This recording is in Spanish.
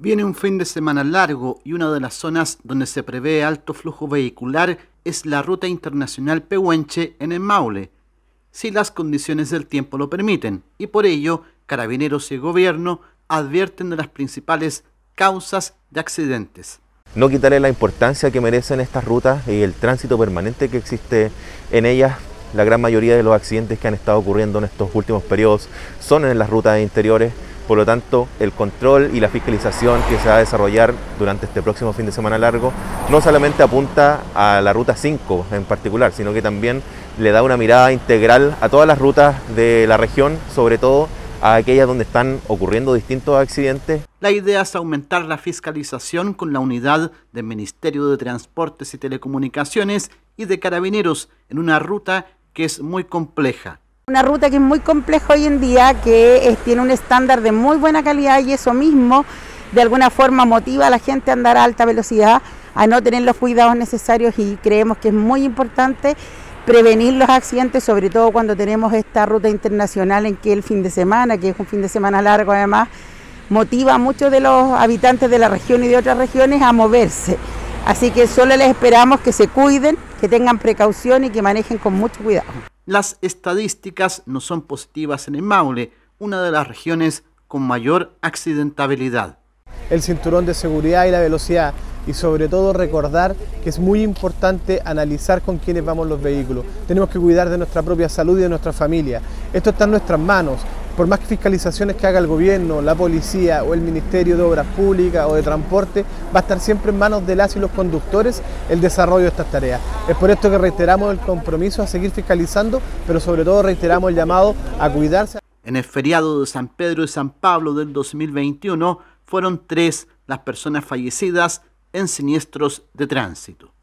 Viene un fin de semana largo y una de las zonas donde se prevé alto flujo vehicular es la ruta internacional Pehuenche en el Maule, si las condiciones del tiempo lo permiten, y por ello Carabineros y Gobierno advierten de las principales causas de accidentes. No quitarle la importancia que merecen estas rutas y el tránsito permanente que existe en ellas. La gran mayoría de los accidentes que han estado ocurriendo en estos últimos periodos son en las rutas interiores. Por lo tanto, el control y la fiscalización que se va a desarrollar durante este próximo fin de semana largo no solamente apunta a la ruta 5 en particular, sino que también le da una mirada integral a todas las rutas de la región, sobre todo a aquellas donde están ocurriendo distintos accidentes. La idea es aumentar la fiscalización con la unidad del Ministerio de Transportes y Telecomunicaciones y de Carabineros en una ruta que es muy compleja. Una ruta que es muy compleja hoy en día, que tiene un estándar de muy buena calidad y eso mismo de alguna forma motiva a la gente a andar a alta velocidad, a no tener los cuidados necesarios, y creemos que es muy importante prevenir los accidentes, sobre todo cuando tenemos esta ruta internacional en que el fin de semana, que es un fin de semana largo además, motiva a muchos de los habitantes de la región y de otras regiones a moverse. Así que solo les esperamos que se cuiden, que tengan precaución y que manejen con mucho cuidado. Las estadísticas no son positivas en el Maule, una de las regiones con mayor accidentabilidad. El cinturón de seguridad y la velocidad, y sobre todo recordar que es muy importante analizar con quiénes vamos los vehículos. Tenemos que cuidar de nuestra propia salud y de nuestra familia. Esto está en nuestras manos. Por más que fiscalizaciones que haga el gobierno, la policía o el Ministerio de Obras Públicas o de Transporte, va a estar siempre en manos de las y los conductores el desarrollo de estas tareas. Es por esto que reiteramos el compromiso a seguir fiscalizando, pero sobre todo reiteramos el llamado a cuidarse. En el feriado de San Pedro y San Pablo del 2021 fueron 3 las personas fallecidas en siniestros de tránsito.